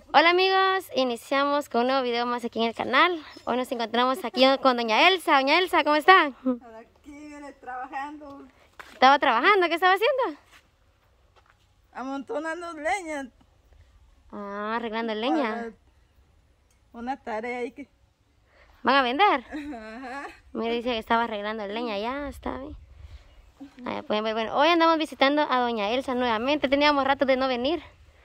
Hola amigos, iniciamos con un nuevo video más aquí en el canal. Hoy nos encontramos aquí con doña Elsa. Doña Elsa, ¿cómo está? Aquí viene trabajando. ¿Estaba trabajando? ¿Qué estaba haciendo? Amontonando leña. Arreglando leña. Para una tarea ahí que... ¿Van a vender? Ajá. Me dice que estaba arreglando leña, ya está bien. Ahí pueden ver. Bueno, hoy andamos visitando a doña Elsa nuevamente. Teníamos rato de no venir.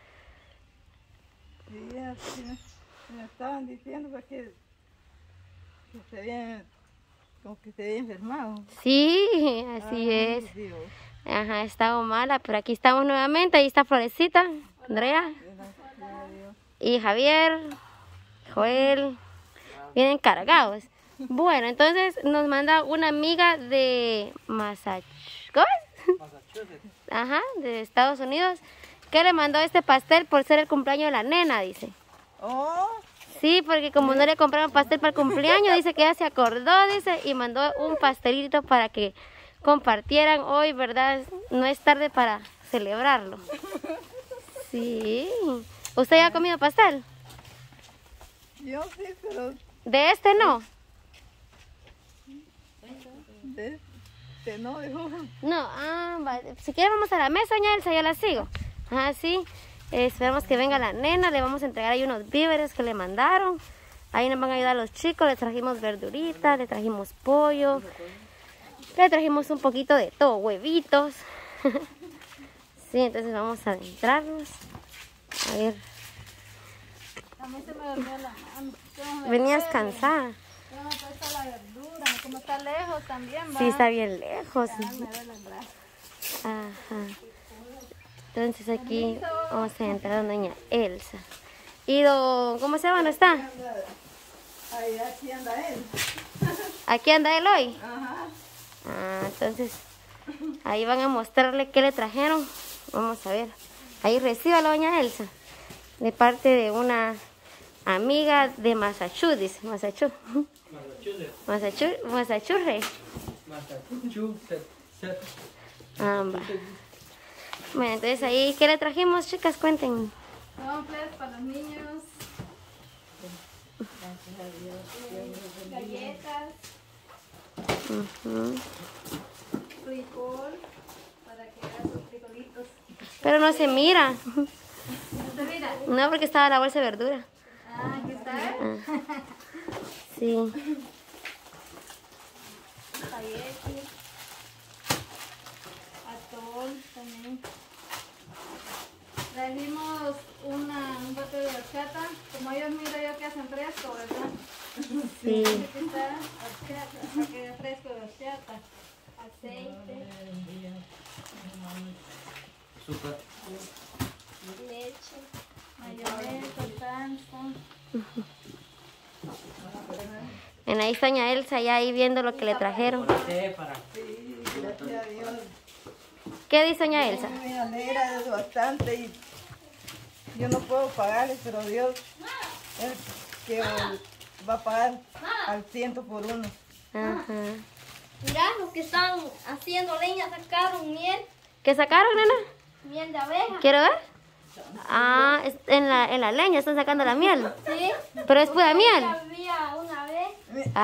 Sí, así me estaban diciendo pues, que se había, como que se había enfermado. Sí, así es. Dios. Ajá, estaba mala, pero aquí estamos nuevamente. Ahí está Florecita, Andrea y Javier, Joel. Vienen cargados. Bueno, entonces nos manda una amiga de Massachusetts. Ajá, de Estados Unidos, que le mandó este pastel por ser el cumpleaños de la nena, dice. Oh, Sí, porque como no le compraron pastel para el cumpleaños, dice que ella se acordó, dice, y mandó un pastelito para que compartieran hoy, ¿verdad? No es tarde para celebrarlo. Sí. ¿Usted ya ha comido pastel? yo sí, pero De este no. no, dijo. No, si quiere vamos a la mesa, doña Elsa, yo la sigo. Ah, sí. Esperamos que venga la nena, le vamos a entregar ahí unos víveres que le mandaron. Ahí nos van a ayudar los chicos, le trajimos verduritas, le trajimos pollo, le trajimos un poquito de todo, huevitos. Sí, entonces vamos a adentrarnos. A ver. A mí se me durmió la mano. Venías cansada. No, pues está la verdura, como está lejos también, va. Sí, está bien lejos. Ya, me duele el brazo. Ajá. Entonces aquí vamos a entrar a doña Elsa. ¿Y don, cómo se llama? ¿No está? Ahí, aquí anda él. ¿Aquí anda él hoy? Ajá. Entonces ahí van a mostrarle qué le trajeron. Vamos a ver. Ahí reciba la doña Elsa. De parte de una amiga de Massachusetts. Massachusetts. Va. Bueno, entonces ahí, ¿qué le trajimos, chicas? Cuenten. Complex para los niños. Galletas. Frijol. Para que hagan sus frijolitos. Pero no se mira. ¿No te mira? No, porque estaba la bolsa de verdura. Aquí está. Sí. Espagueti. Atol también. Trajimos un bote de horchata. Como ellos miro yo que hacen fresco, ¿verdad? Sí. Aquí está horchata, para que haya fresco de horchata. Aceite. Leche. Mayonesa, salsa. En ahí está doña Elsa ya ahí viendo lo que le trajeron. Sí, gracias a Dios. ¿Qué dice doña Elsa? Me alegra bastante y yo no puedo pagarles, pero Dios es que va a pagar al 100 por 1. Ajá. Mira, los que están haciendo leña sacaron miel, ¿Qué sacaron, nena? miel de abeja. ¿Quiero ver? En la leña están sacando la miel. Sí. Pero es pura miel. Había una vez.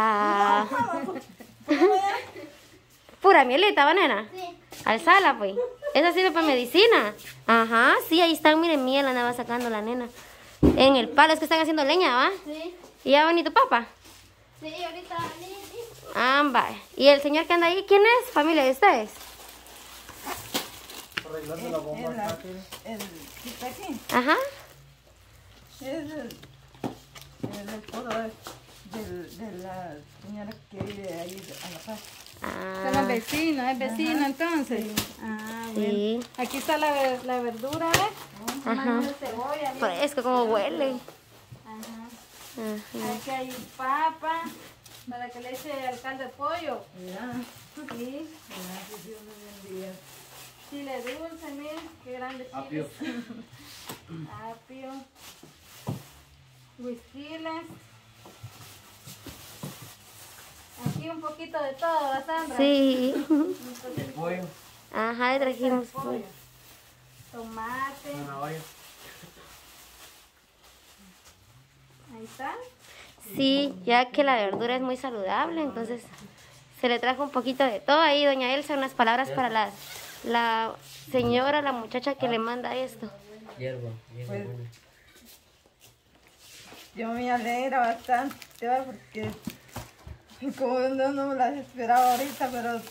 Pura mielita, ¿va, nena? Sí. Alzala, pues. Esa sirve para medicina. Ajá, sí, ahí están, miren, miel andaba sacando la nena. En el palo, es que están haciendo leña, ¿va? Sí. ¿Y ya bonito papá? Sí, ahorita Va. ¿Y el señor que anda ahí, quién es? ¿Familia de ustedes? El que está aquí Ajá. es el esposo de la señora que vive ahí a la paz. Son vecinos, es vecino entonces. Sí. Bueno. Aquí está la verdura, ¿ves? Ajá. Cebolla. Fresco, como huele. Ajá. Aquí hay papa para que le eche al caldo de pollo. Sí. Chile dulce, miren, qué grande chile. Apio. Huisquiles. Aquí un poquito de todo, ¿verdad, Sandra? Sí. El pollo. Ajá, le trajimos Pollo. Tomate. Zanahoria. está? Sí, ya que la verdura es muy saludable, entonces se le trajo un poquito de todo. Ahí, doña Elsa, unas palabras para la señora, la muchacha que le manda esto. Pues, yo me alegra bastante, ¿va? Porque como no me las esperaba ahorita,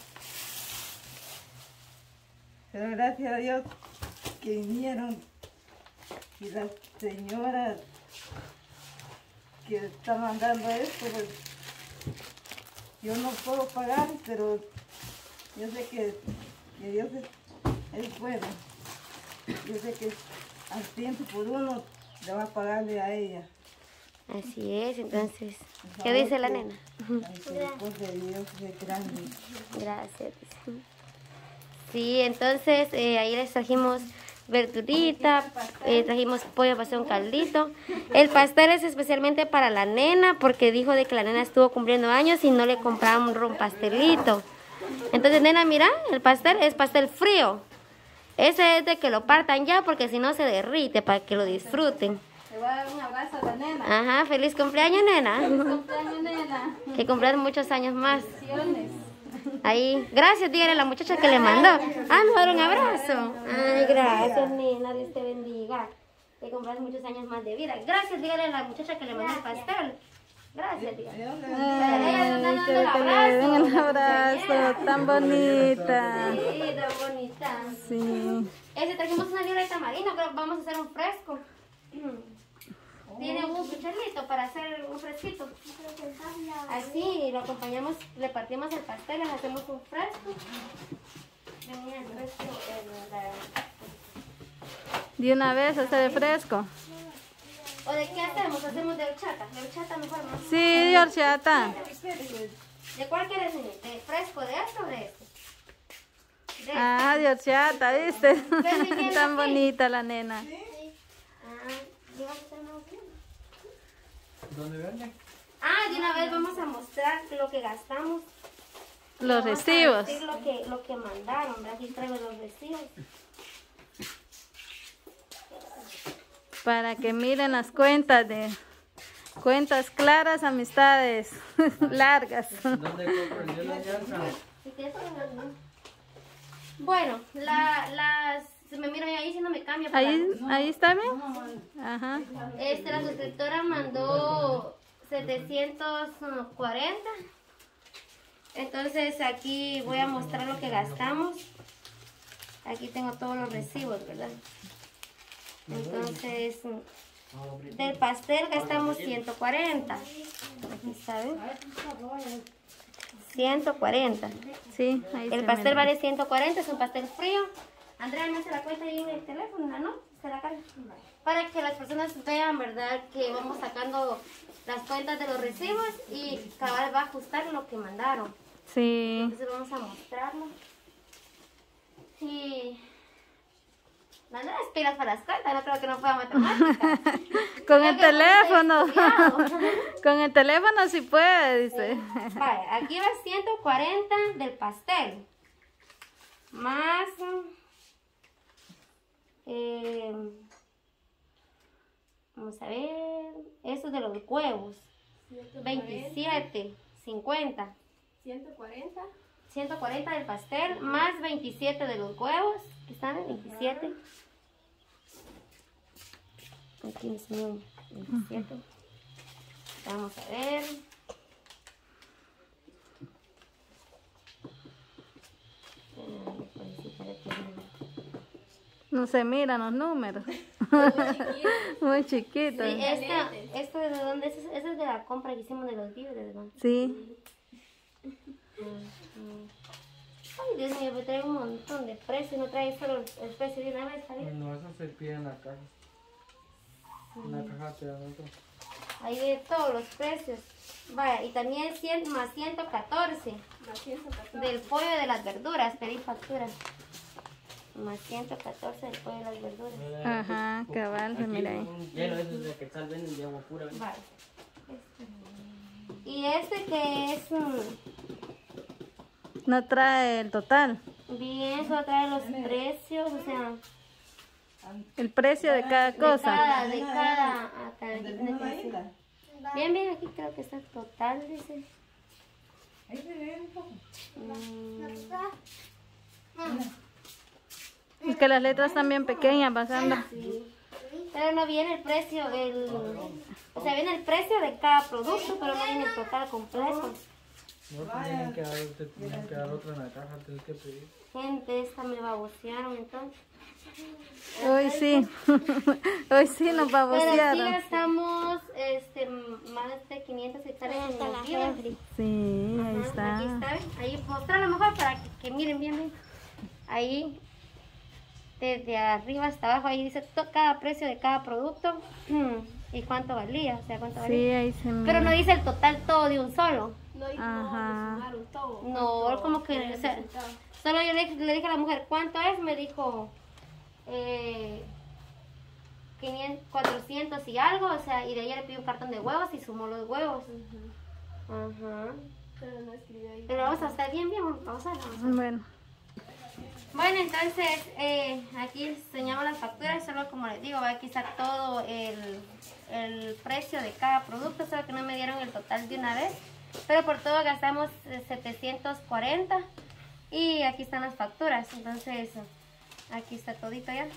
pero gracias a Dios que vinieron y la señora que está mandando esto, pues, yo no puedo pagar, pero yo sé que Dios es bueno. Yo sé que al tiempo por uno le va a pagarle a ella. Así es, entonces, ¿qué dice la nena? La misericordia de Dios es grande. Gracias. Sí, entonces ahí les trajimos verdurita, trajimos pollo para hacer un caldito. El pastel es especialmente para la nena porque dijo de que la nena estuvo cumpliendo años y no le compraron un pastelito. Entonces, nena, mira, el pastel es pastel frío. Ese es de que lo partan ya porque si no se derrite para que lo disfruten. Le voy a dar un abrazo a la nena. Ajá, feliz cumpleaños, nena. Feliz cumpleaños, nena. Que cumplan muchos años más. Bendiciones. Ahí, gracias, dígale a la muchacha que le mandó. Ah, me dar un abrazo. Ay, gracias, nena, Dios te bendiga. Que cumplas muchos años más de vida. Gracias, dígale a la muchacha que le mandó el pastel. Gracias, dígale. Ay, quiero que le den un abrazo, tan bonita. Sí, tan bonita. Sí. Trajimos una libra de tamarindo, pero vamos a hacer un fresco. Tiene un cucharito para hacer un fresquito. Así lo acompañamos, le partimos el pastel, les hacemos un fresco. Venía el fresco De una vez hacer el fresco. ¿O de qué hacemos? Hacemos de horchata. De horchata mejor, ¿no? Sí, de horchata. ¿De cuál quieres, señor? ¿De fresco de esto o de este? De Ah, de horchata, ¿viste? bien Tan aquí. bonita la nena. Ah, ¿y vas a hacer más bien? ¿Dónde vende? Ah, de una vez vamos a mostrar lo que gastamos. Los Vamos a recibos. decir lo que mandaron, ¿verdad? Aquí traigo los recibos. Para que miren las cuentas cuentas claras, amistades largas. ¿Dónde comprendió la alianza? ¿Y qué es eso? Bueno, las... Si me miro ahí, si no me cambia. para- Ahí está bien. Ajá. La suscriptora mandó 740. Entonces aquí voy a mostrar lo que gastamos. Aquí tengo todos los recibos, ¿verdad? Entonces, del pastel gastamos 140. Aquí está, ¿ven? 140. Sí, ahí El se pastel mira. vale 140, es un pastel frío. Andrea, ¿me hace la cuenta ahí en el teléfono, no? Se la carga. Para que las personas vean, ¿verdad? Que vamos sacando las cuentas de los recibos y cabal va a ajustar lo que mandaron. Sí. Entonces vamos a mostrarlo. Y... No, no, las pilas para las cuentas, no creo que no pueda matemáticas. Con el Creo que teléfono. hemos estudiado. Con el teléfono sí puede, dice. Vale, aquí va 140 del pastel. Más... vamos a ver... Eso de los huevos. 27, 50. 140. 140 del pastel, más 27 de los huevos. Aquí están, 27. Aquí me enseñó 27. Vamos a ver. No se miran los números. Muy chiquitos. Sí, esto de dónde es, eso es de la compra que hicimos de los víveres, ¿no? Sí. Ay, Dios mío, me trae un montón de precios, no trae solo el precio de una vez, ¿sabes? No, eso se pide en la caja. En la caja te dan otro. Ahí de todos los precios. Vaya, y también 100 más 114 del pollo de las verduras, pedí factura. Más 114 del pollo de las verduras. Ajá, cabal, se mira ahí. Un hielo esos de que tal venden de agua pura. Vale. Y este que es No trae el total. bien, solo trae los precios, o sea, El precio de cada cosa. de cada, acá, aquí tiene que decir. Bien, bien, aquí creo que está el total, dice. Ahí se ve un poco. Es que las letras están bien pequeñas, pasando. Sí. Pero no viene el precio, o sea, viene el precio de cada producto, pero no viene el total completo. No, te tienen que dar otra en la caja, tienes que pedir. Gente, esta me babosearon entonces. Hoy sí. Hoy sí nos Pero sí babosearon. gastamos más de 500 hectáreas en los víveres. Sí, ahí Aquí está. está, ¿ven? Ahí mostrarlo mejor para que miren bien, bien. Ahí, desde arriba hasta abajo, ahí dice cada precio de cada producto y cuánto valía, o sea, cuánto Sí, valía. ahí se Pero no mira. dice el total todo de un solo. Ajá. No, como que, o sea, solo yo le dije a la mujer, ¿cuánto es? Me dijo 500, 400 y algo, o sea, y de ahí le pidió un cartón de huevos y sumó los huevos. Ajá. Pero no escribió ahí. Pero vamos a estar bien, vamos a usarla. Bueno. Bueno, entonces aquí enseñamos las facturas, solo como les digo, aquí está todo el precio de cada producto, solo que no me dieron el total de una vez, pero por todo gastamos 740 y aquí están las facturas, entonces aquí está todito ya.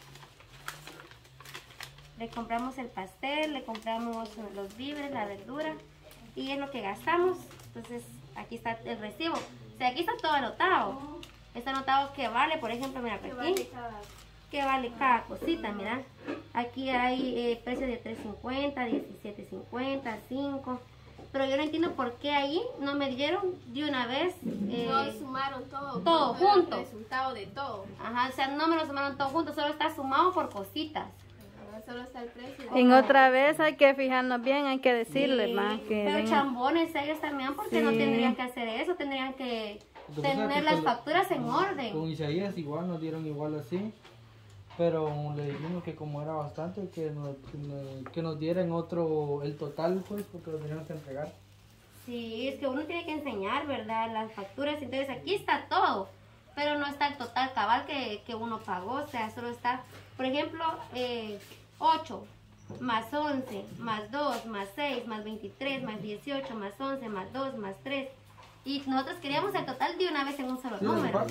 Le compramos el pastel, le compramos los víveres, la verdura y es lo que gastamos, entonces aquí está el recibo, o sea, aquí está todo anotado. Está anotado que vale, por ejemplo, mira, aquí, que vale cada cosita, mira. Aquí hay precios de 3.50, 17.50, 5. Pero yo no entiendo por qué ahí no me dieron de una vez. No sumaron todo. todo pero junto. El resultado de todo. Ajá, o sea, no me lo sumaron todo junto, solo está sumado por cositas. Solo está el precio. En otra vez hay que fijarnos bien, hay que decirle Sí, más que pero den- chambones ellos también, porque no Sí. tendrían que hacer eso, tendrían que Lo que pasa es tener que las con- facturas en orden. Con Isaías igual nos dieron igual así, pero le dijimos que como era bastante, que nos dieran el total, pues, porque lo teníamos que entregar. Sí, es que uno tiene que enseñar, ¿verdad? Las facturas, entonces aquí está todo, pero no está el total cabal que uno pagó, o sea, solo está, por ejemplo, 8, más 11, más 2, más 6, más 23, más 18, más 11, más 2, más 3. Y nosotros queríamos el total de una vez en un solo número.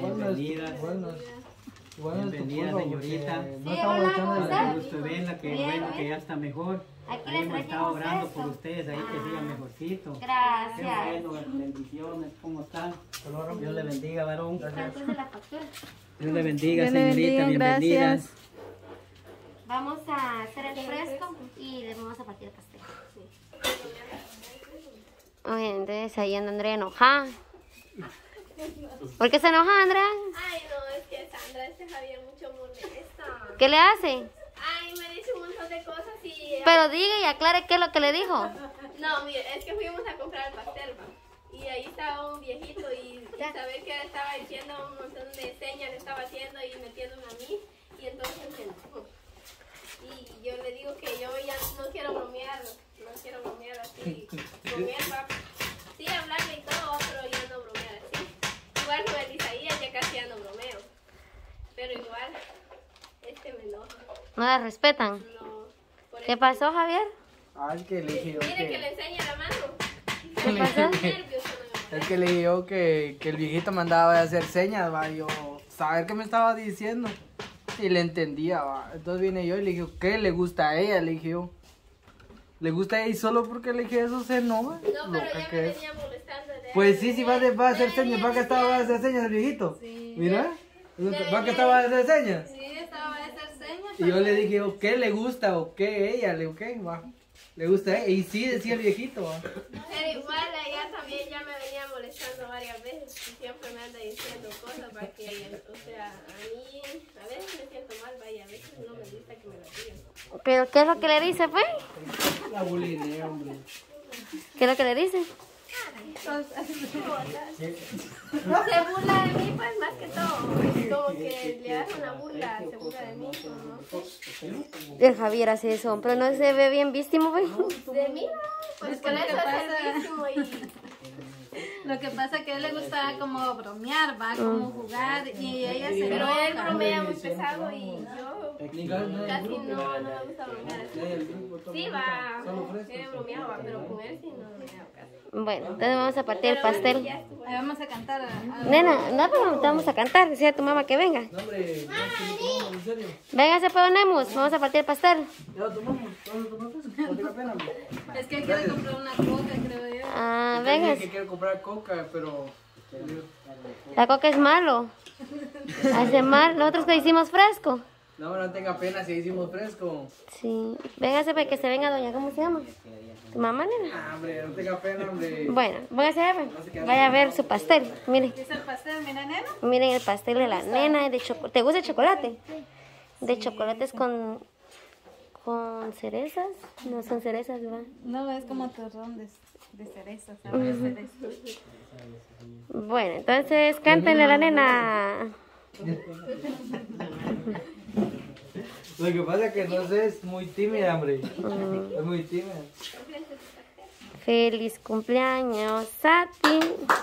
Bienvenida, señorita. Sí, hola, ¿cómo Qué estás? gusto verla, que Bien, bueno bien. que ya está mejor. Aquí Ahí les hemos estado trajimos orando esto. por ustedes, ahí que sigan Ah. mejorcito. Qué Gracias. bueno, bendiciones, ¿cómo están? Dios le bendiga, varón. Entonces la factura. Dios le bendiga, Dios le señorita, bendiga, bienvenida. gracias. Vamos a hacer el fresco y le vamos a partir el pastel. Oye, entonces ahí anda Andrea enojada. ¿Por qué se enoja, Andrea? Ay, no, es que Sandra, Javier mucho molesta. ¿Qué le hace? Ay, me dice un montón de cosas y... Pero diga y aclare qué es lo que le dijo. No, mire, es que fuimos a comprar el pastel, va. Y ahí estaba un viejito y saber que estaba diciendo un montón de señas, le estaba haciendo y metiéndome a mí. Y entonces me enojó. Y yo le digo que yo ya no quiero bromear así. Bromear, va. Sí, hablarle y todo, pero yo no bromear así. Igual con el Isaías ya casi ya no bromeo. Pero igual, me enoja. ¿No la respetan? No. Por ¿Qué eso- pasó, Javier? Al que le dije yo Mire que le enseña la mano. ¿Qué pasó? Nervios con es que le dije yo que el viejito me andaba a hacer señas, va, yo saber qué me estaba diciendo y le entendía, va. Entonces viene yo y le dije, ¿qué le gusta a ella? Le dije yo, ¿le gusta a ella? Y solo porque le dije eso se enoja. No, pero Loca ya que me es. venía molestando. Pues sí, sí va a hacer señas, va que estaba a hacer señas el viejito. Mira, va que estaba a hacer señas. Sí, estaba a hacer señas. Y yo le dije, yo, ¿qué le gusta o qué ella? Le digo, ¿qué? Va. Le gusta a ella. Y sí, decía el viejito, va. Pero igual ella también ya me venía molestando varias veces y siempre me anda diciendo cosas para que, o sea, a mí a veces me siento mal, vaya, a veces no me gusta que me lo digan. ¿Pero qué es lo que le dice, pues? La bulinea, hombre. ¿Qué es lo que le dice? Se burla de mí, pues, más que todo, como que le hace una burla, se burla de mí, ¿no? El Javier hace eso, pero no se ve bien vístimo, pues. De mí, no, pues por eso es el mismo y... Lo que pasa es que a él le gusta como bromear, va, como jugar y ella se Pero él enoja. bromea muy pesado y yo Ni gas, no, Casi grupo. no me gusta bromear así. El grupo, todo Sí, grupo. va. Solo fresco. Sí, bromeaba, pero con él sí no bromeaba casi. Bueno, entonces vamos a partir el pastel. Ahí vamos a cantar. Nena, no, pero te vamos a cantar. Decía a tu mamá que venga. No, hombre, no, en serio. Véngase, ponemos. Vamos a partir el pastel. Ya lo tomamos, ¿no tomamos? No tenga pena, hombre. Es que quiero comprar una coca, creo yo. Ah, Yo dije vengas. que quiero comprar coca, pero... La coca es malo. Hace mal. Nosotros que hicimos fresco. No, no tenga pena si hicimos fresco. Sí. Véngase para que se venga doña. ¿Cómo se llama? ¿Tu mamá, nena? Ah, hombre, no tenga pena, hombre. Bueno, véngase a ver. Vaya a ver su pastel. Miren. ¿Es el pastel, mira, nena? Miren el pastel de la nena. Es de ¿Te gusta el chocolate? De chocolates con cerezas. No son cerezas, ¿verdad? No, es como turrón de cereza, ¿sabes? De cereza. Bueno, entonces cántenle a la nena. Lo que pasa es que no sé, es muy tímida, hombre. Es muy tímida. Feliz cumpleaños a ti.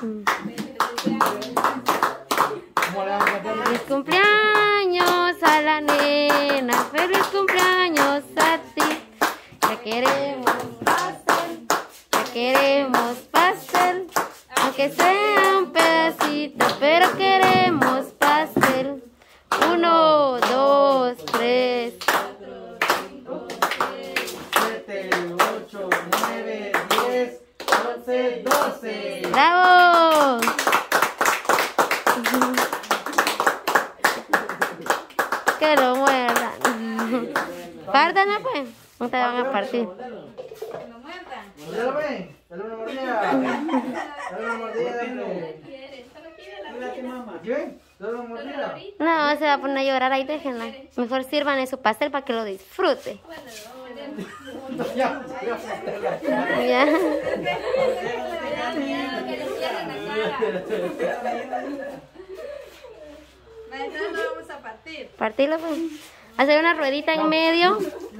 ¿Cómo le vamos a cantar? Feliz cumpleaños a la nena. Feliz cumpleaños a ti. Te queremos pastel. Te queremos pastel. Aunque sea un pedacito, pero queremos pastel. 1, 2, 3. 7, 8, 9, 10, 11, 12. ¡Bravo! Que lo muerdan. Pártanla pues. No te van a partir. Mordelo, ven. Dale una mordida. Dale una mordida, hombre. ¿Quiere? Solo quiere la ¿Aquí ven? Dale una mordida. No, se va a poner a llorar ahí, déjenla. Mejor sirvan su pastel para que lo disfrute. Ya. Ya. Que le cierren la cara. Entonces lo vamos a partir. Partirlo pues. Hacer una ruedita en medio.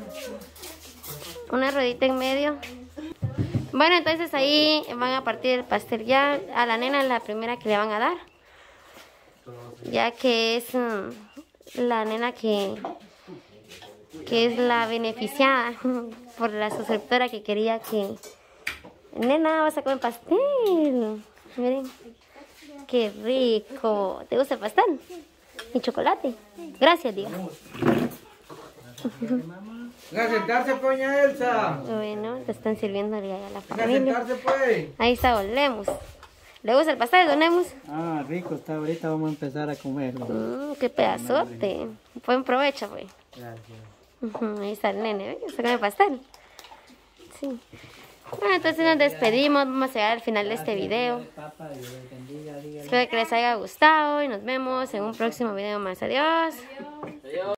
Una ruedita en medio. Bueno, entonces ahí van a partir el pastel ya. A la nena es la primera que le van a dar. Ya que es la nena que es la beneficiada por la suscriptora que quería que... Nena, vas a comer pastel. Miren. Qué rico. ¿Te gusta el pastel? ¿Y chocolate? Gracias, diga. Venga a sentarse, poña Elsa. Bueno, te están sirviendo ya a la Venga a familia. sentarse, pues. Ahí está Don Lemus. ¿Le gusta el pastel, Don Lemus? Ah, rico está. Ahorita vamos a empezar a comerlo. Qué pedazote. Buen provecho, pues. Gracias. Ahí está el nene, ¿ves? Se come el pastel. Sí. Bueno, entonces nos despedimos. Vamos a llegar al final de este video. Papá, Dios les bendiga, dígale. Espero que les haya gustado y nos vemos en un próximo video más. Adiós.